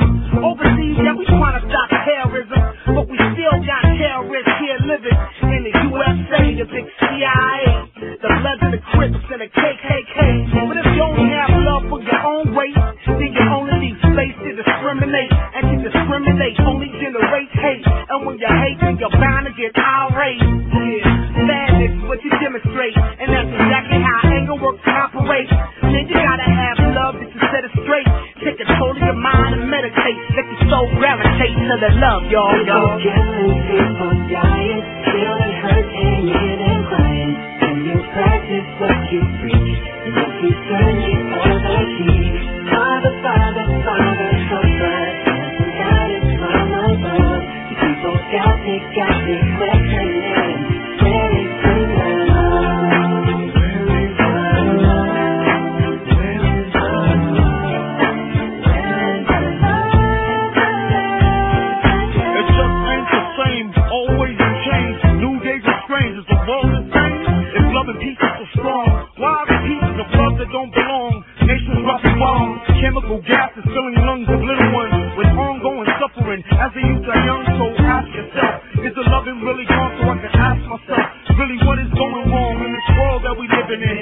Overseas, yeah, we trying to stop terrorism, but we still got terrorists here living in the USA, the big CIA, the Bloods and the Crips and the KKK. But if you only have love for your own race, then you only need space to discriminate, and to discriminate only generates hate. And when you hate, then you're bound to get irate. Yeah, madness is what you demonstrate, and that's exactly how anger works and operates. Then you gotta have love just to set it straight. Take control of your mind and meditate. Let your soul gravitate to the love, y'all. People killing, people dying, feeling hurt and yet and crying. When you practice what you preach, and if you searching for the key, Father, Father, Father, come first. And God is from above. People got me questioning. Where is the love? Peace is so strong. Why are the pieces of love that don't belong? Nations rough and wrong. Chemical gases filling lungs of little ones with ongoing suffering as they use their young soul. Ask yourself, is the loving really gone? So I can ask myself, really what is going wrong in this world that we living in?